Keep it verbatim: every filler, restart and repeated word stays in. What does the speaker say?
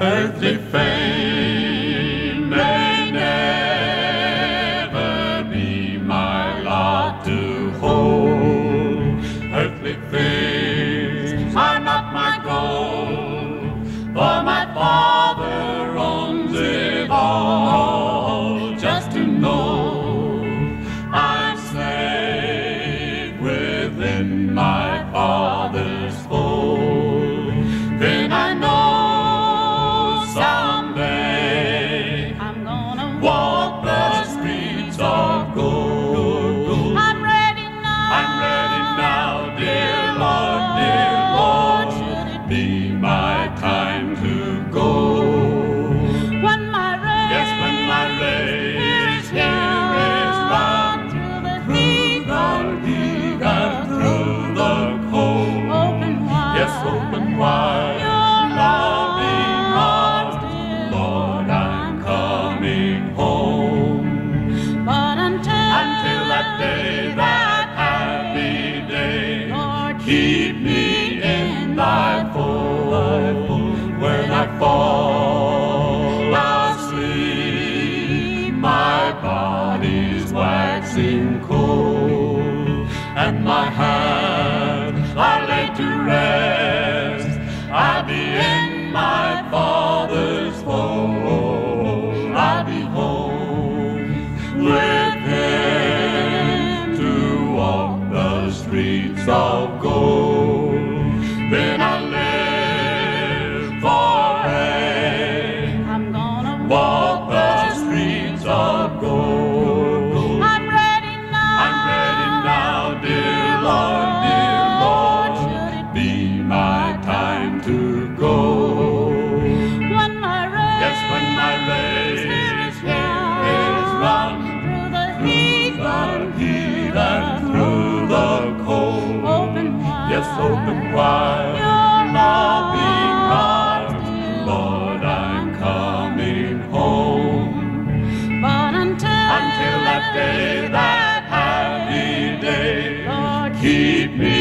Earthly fame may never be my lot to hold. Earthly things are not my goal, for my Father owns it all. Just to know I'm safe within my Father's fold, then I know someday I'm gonna walk the streets of gold. I'm ready now, I'm ready now, dear Lord, dear Lord, should it be my time to go? When my race, Yes, when my race here is run, through the through heat the heat and through the cold. open wide, Yes, open wide, your loving arms, arms, dear Lord, I'm coming home. But until, Until that day, that happy day, Lord, keep me in thy fold. When I fall asleep, my body's waxing cold, and my hands are laid to rest. I'll be in my Father's fold. I'll be home with Him to walk the streets of gold. Then I'll live forever, I'm gonna walk the streets of gold. I'm ready now, I'm ready now, dear Lord, dear Lord, should it be my time to go. when my race, Yes, when my race here is here is run, through the through heat, the heat and through the cold. open wide, Yes, open wide, your loving arms, arms, dear Lord, I'm coming home. But until, Until that day, that happy day, Lord, keep me